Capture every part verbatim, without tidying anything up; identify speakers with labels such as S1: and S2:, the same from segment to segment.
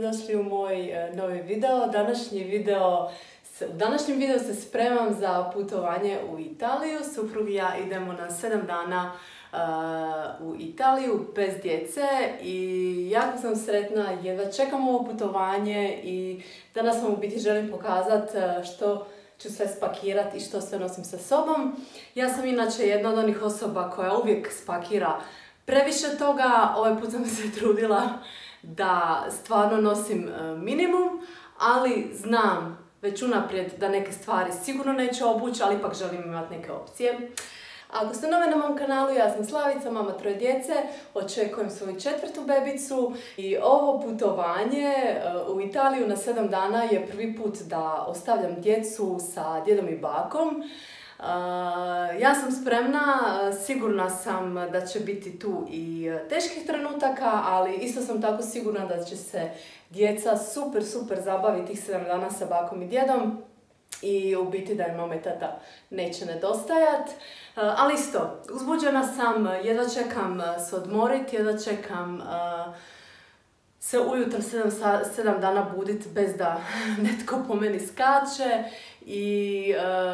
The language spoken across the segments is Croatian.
S1: dobrodošli u moj novi video. Današnji video, u današnjem videu se spremam za putovanje u Italiju. Suprug i ja idemo na sedam dana uh, u Italiju bez djece i jako sam sretna, jedva čekam ovo putovanje i danas vam u biti želim pokazati što ću sve spakirati i što sve nosim sa sobom. Ja sam inače jedna od onih osoba koja uvijek spakira previše toga. Ovaj put sam se trudila da stvarno nosim minimum, ali znam već unaprijed da neke stvari sigurno neću obući, ali ipak želim imati neke opcije. Ako ste nove na mom kanalu, ja sam Slavica, mama troje djece, očekujem svoju četvrtu bebicu i ovo putovanje u Italiju na sedam dana je prvi put da ostavljam djecu sa djedom i bakom. Ja sam spremna, sigurna sam da će biti tu i teških trenutaka, ali isto sam tako sigurna da će se djeca super, super zabaviti tih sedam dana sa bakom i djedom i u biti da im mama i tata neće nedostajat. Ali isto, uzbuđena sam, jedva čekam se odmoriti, jedva čekam se ujutro sedam dana buditi bez da netko po meni skače i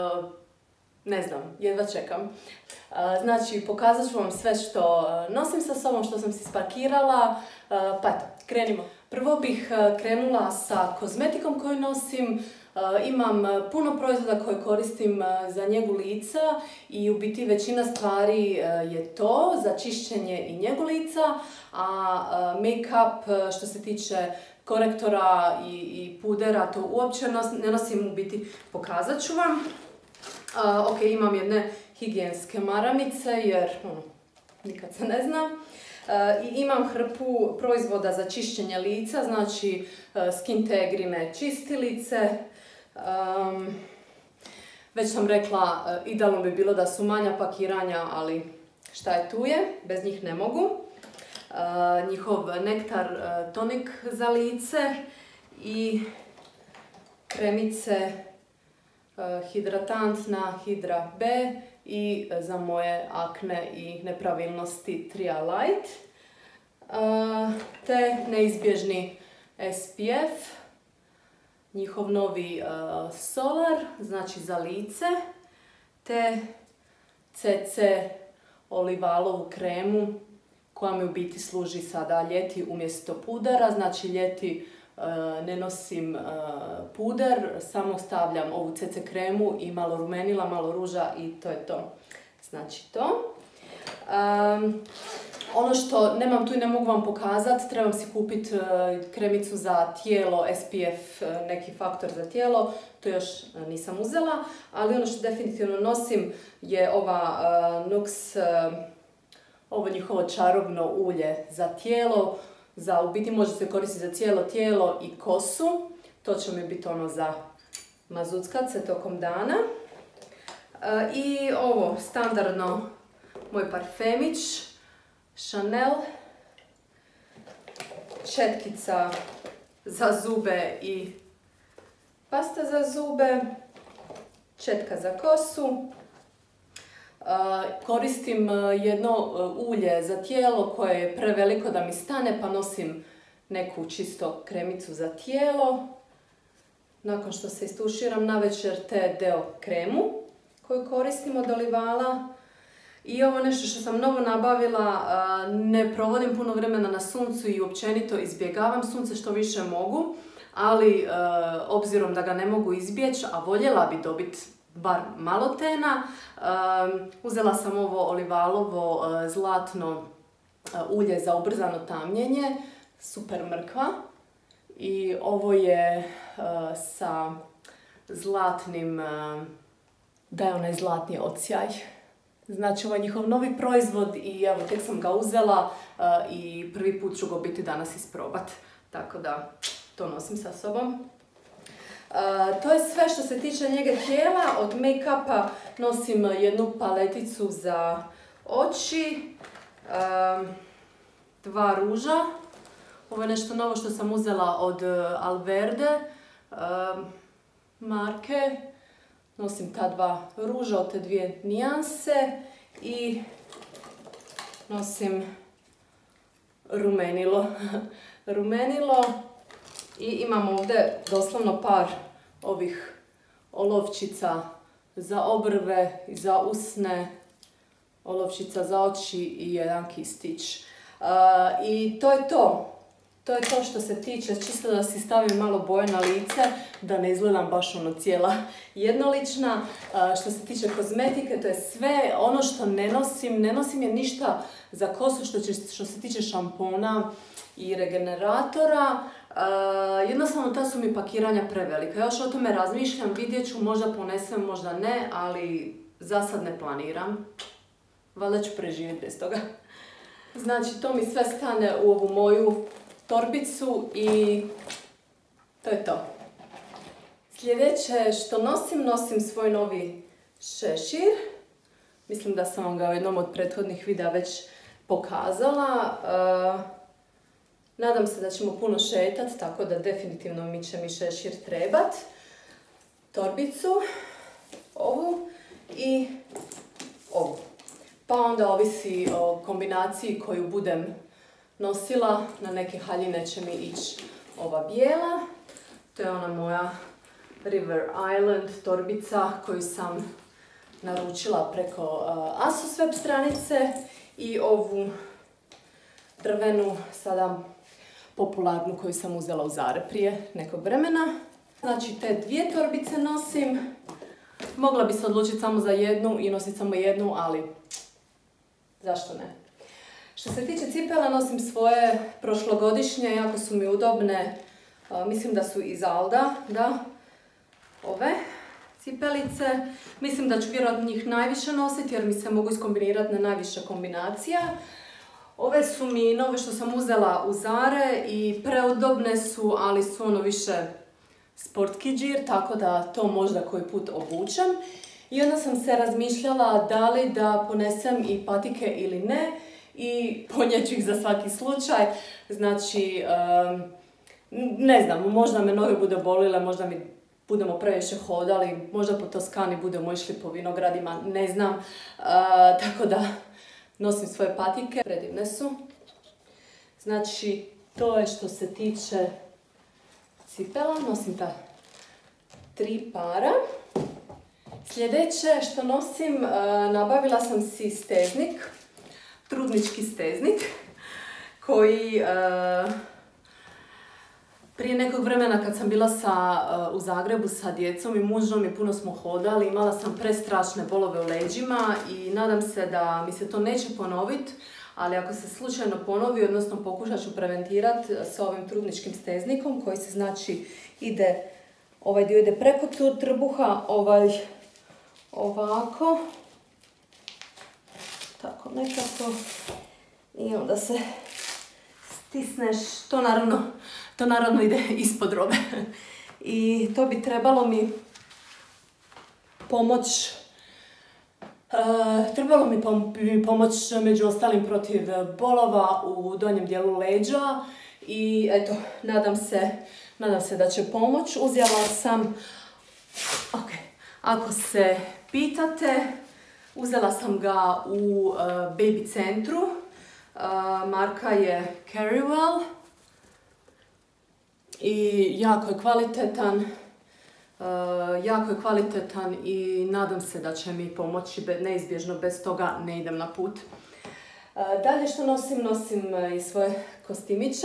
S1: ne znam, jedva čekam. Znači, pokazat ću vam sve što nosim sa sobom, što sam si spakirala, pa eto, krenimo. Prvo bih krenula sa kozmetikom koju nosim. Imam puno proizvoda koje koristim za njegu lica i u biti većina stvari je to za čišćenje i njegu lica, a make-up što se tiče korektora i, i pudera to uopće ne nosim, u biti pokazat ću vam. Uh, ok, imam jedne higijenske maramice jer ono, nikad se ne zna. Uh, I imam hrpu proizvoda za čišćenje lica, znači uh, Skintegrine čistilice. Um, već sam rekla, uh, idealno bi bilo da su manja pakiranja, ali šta je tu je, bez njih ne mogu. Uh, njihov nektar uh, tonik za lice i kremice hidratantna Hydra B i za moje akne i nepravilnosti Tria Light, te neizbježni S P F, njihov novi Solar, znači za lice, te C C olivalovu kremu koja mi u biti služi sada ljeti umjesto pudera, znači ljeti ne nosim puder, samo stavljam ovu C C kremu i malo rumenila, malo ruža i to je to. Znači to. Um, ono što nemam tu i ne mogu vam pokazati, trebam si kupiti kremicu za tijelo, S P F, neki faktor za tijelo, to još nisam uzela, ali ono što definitivno nosim je ova uh, Nux, uh, ovo njihovo čarobno ulje za tijelo. Za, u biti može se koristiti za cijelo tijelo i kosu. To će mi biti ono za mazuckat se tokom dana. E, I ovo standardno moj parfemić Chanel. Četkica za zube i pasta za zube. Četka za kosu. Uh, koristim uh, jedno uh, ulje za tijelo koje je preveliko da mi stane, pa nosim neku čisto kremicu za tijelo. Nakon što se istuširam navečer, te deo kremu koju koristim od Olivala. I ovo nešto što sam novo nabavila, uh, ne provodim puno vremena na suncu i općenito izbjegavam sunce što više mogu, ali uh, obzirom da ga ne mogu izbjeći, a voljela bi dobiti bar malo tena, um, uzela sam ovo Olivalovo uh, zlatno uh, ulje za ubrzano tamnjenje, super mrkva, i ovo je uh, sa zlatnim, uh, daje onaj zlatni odsjaj. Znači ovo je njihov novi proizvod i evo tek sam ga uzela uh, i prvi put ću ga biti danas isprobat, tako da to nosim sa sobom. Uh, to je sve što se tiče njege tijela. Od make-upa nosim jednu paleticu za oči, uh, dva ruža. Ovo je nešto novo što sam uzela od Alverde uh, marke. Nosim ta dva ruža od te dvije nijanse i nosim rumenilo. rumenilo I imam ovdje doslovno par ovih olovčica za obrve i za usne, olovčica za oči i jedan kistić. Uh, I to je to. To je to što se tiče, čisto da si stavim malo boje na lice, da ne izgledam baš ono cijela jednolična. Uh, što se tiče kozmetike, to je sve ono što ne nosim. Ne nosim je ništa za kosu što, će, što se tiče šampona i regeneratora. Uh, jednostavno ta su mi pakiranja prevelika. Još o tome razmišljam, vidjet ću, možda ponesem, možda ne, ali za sad ne planiram. Valjda ću preživjeti bez toga. Znači, to mi sve stane u ovu moju torbicu i to je to. Sljedeće što nosim, nosim svoj novi šešir. Mislim da sam vam ga u jednom od prethodnih videa već pokazala. Uh, nadam se da ćemo puno šetati, tako da definitivno mi će mi šešir trebat. Torbicu, ovu i ovu. Pa onda ovisi o kombinaciji koju budem nosila. Na neke haljine će mi ići ova bijela. To je ona moja River Island torbica koju sam naručila preko uh, Asos web stranice. I ovu drvenu, sada popularnu, koju sam uzela u Zare prije nekog vremena. Znači, te dvije torbice nosim. Mogla bi se odlučiti samo za jednu i nositi samo jednu, ali zašto ne? Što se tiče cipela, nosim svoje prošlogodišnje, jako su mi udobne. Uh, mislim da su iz Alda, da. Ove cipelice. Mislim da ću vjerojatno njih najviše nositi jer mi se mogu iskombinirati na najviše kombinacija. Ove su mi nove što sam uzela u Zare i preudobne su, ali su ono više sportski džir, tako da to možda koji put obučem. I onda sam se razmišljala da li da ponesem i patike ili ne i ponijet ću ih za svaki slučaj. Znači, um, ne znam, možda me noge bude bolile, možda mi budemo previše hodali, možda po Toskani budemo išli po vinogradima, ne znam. Uh, tako da nosim svoje patike, predivne su. Znači, to je što se tiče cipela, nosim ta tri para. Sljedeće što nosim, uh, nabavila sam si steznik, trudnički steznik, koji uh, prije nekog vremena kad sam bila sa, uh, u Zagrebu sa djecom i mužom i puno smo hodali, imala sam prestrašne bolove u leđima i nadam se da mi se to neće ponoviti, ali ako se slučajno ponovi, odnosno pokušat ću preventirati sa ovim trudničkim steznikom koji se znači ide, ovaj dio ide preko trbuha, ovaj ovako, tako nekako i onda se stisneš, to naravno, to naravno ide ispod robe i to bi trebalo mi pomoć, uh, trebalo mi pom pomoć među ostalim protiv bolova u donjem dijelu leđa i eto, nadam se, nadam se da će pomoć. Uzela sam, ok, ako se pitate, uzela sam ga u uh, Baby centru, uh, marka je Carrywell i jako je kvalitetan, uh, jako je kvalitetan i nadam se da će mi pomoći, neizbježno bez toga ne idem na put. Uh, dalje što nosim, nosim i svoje kostimiće.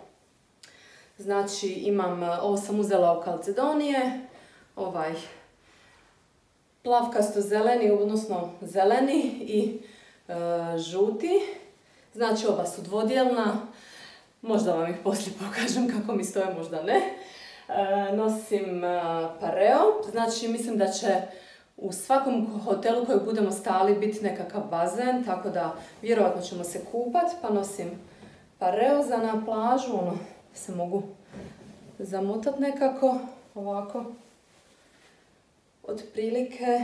S1: Znači imam, ovo sam uzela od Calzedonije, ovaj plavkasto zeleni, odnosno zeleni i e, žuti. Znači oba su dvodjelna. Možda vam ih poslije pokažem kako mi stoje, možda ne. E, nosim e, pareo. Znači mislim da će u svakom hotelu koji budemo stali biti nekakav bazen, tako da vjerojatno ćemo se kupati. Pa nosim pareo za na plažu, ono se mogu zamotati nekako, ovako. Otprilike,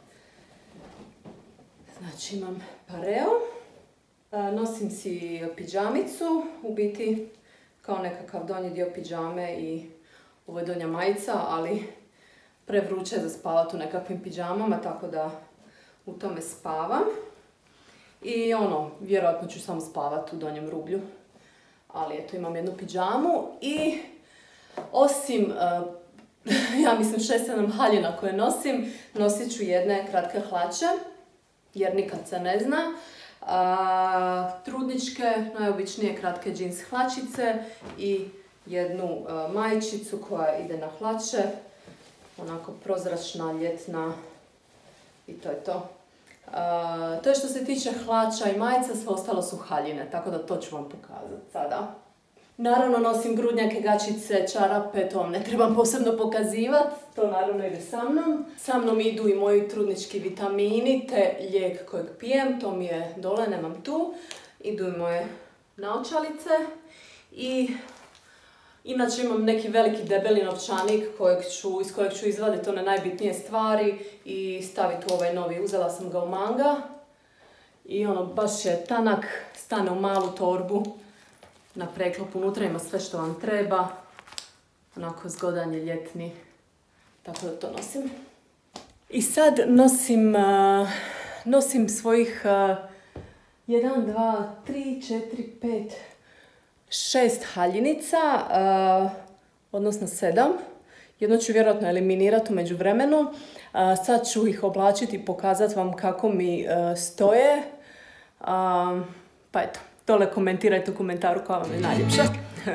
S1: znači imam pareo, nosim si pidžamicu, u biti kao nekakav donji dio pidžame i ovo je donja majica, ali prevruće za spavati u nekakvim pidžamama, tako da u tome spavam. I ono, vjerojatno ću samo spavati u donjem rublju, ali eto imam jednu pidžamu i Osim, uh, ja mislim šest sedam haljina koje nosim, nosit ću jedne kratke hlače, jer nikad se ne zna. Uh, trudničke, najobičnije kratke džins hlačice i jednu uh, majčicu koja ide na hlače, onako prozračna, ljetna i to je to. Uh, to je što se tiče hlača i majica, sve ostalo su haljine, tako da to ću vam pokazati sada. Naravno nosim grudnjake, gačice, čarape, to vam ne trebam posebno pokazivati, to naravno ide sa mnom. Sa mnom idu i moji trudnički vitamini te lijek kojeg pijem, to mi je dole, nemam tu. Idu i moje naočalice i inače imam neki veliki debeli novčanik kojeg ću, iz kojeg ću izvaditi one najbitnije stvari i staviti u ovaj novi. Uzela sam ga u Manga i ono baš je tanak, stane u malu torbu na preklop, unutra ima sve što vam treba. Onako zgodan je, ljetni, tako da to nosim. I sad nosim, uh, nosim svojih uh, jedan, dva, tri, četiri, pet, šest haljinica, uh, odnosno sedam. Jedno ću vjerojatno eliminirati u međuvremenu. Uh, sad ću ih oblačiti i pokazati vam kako mi uh, stoje. Uh, pa eto, dole komentirajte u komentaru koja vam je najljepša.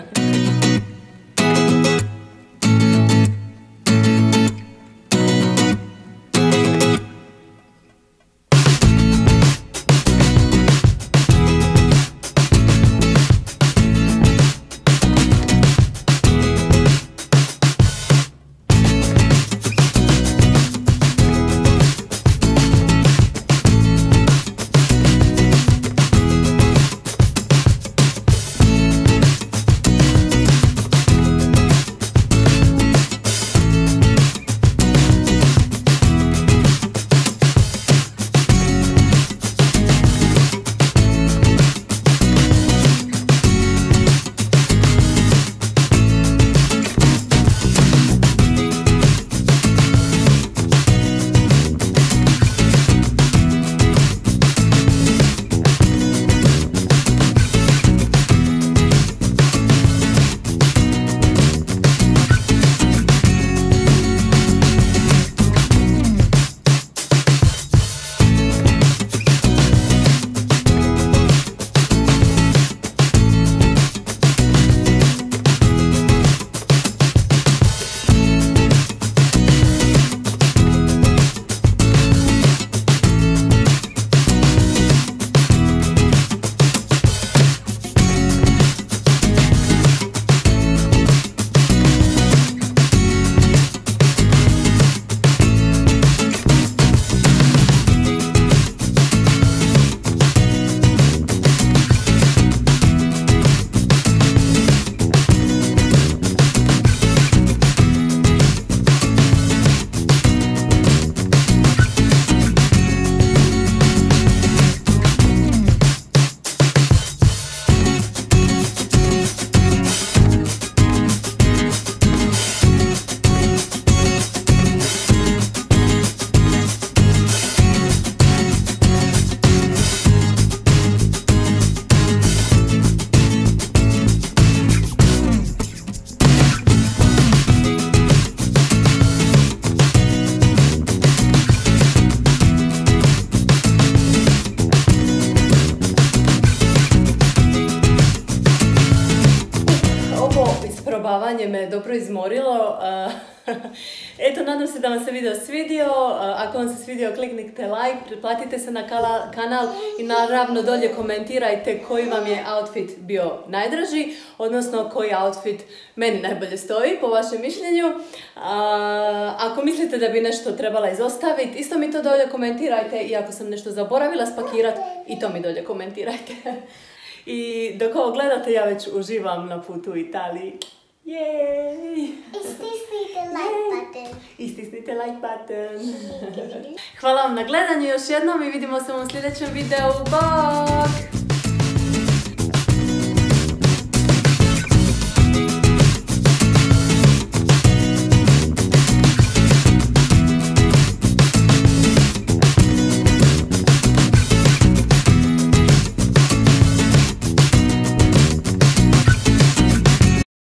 S1: Me dobro izmorilo. Eto, nadam se da vam se video svidio. Ako vam se svidio, kliknite like, pretplatite se na kanal i naravno dolje komentirajte koji vam je outfit bio najdraži, odnosno koji outfit meni najbolje stoji po vašem mišljenju. Ako mislite da bi nešto trebala izostaviti, isto mi to dolje komentirajte i ako sam nešto zaboravila spakirati, i to mi dolje komentirajte. I dok ovo gledate, ja već uživam na putu u Italiji. Jej!
S2: Istisnite like button.
S1: Istisnite like button. Hvala vam na gledanju još jednom i vidimo se u sljedećem videu. Bok!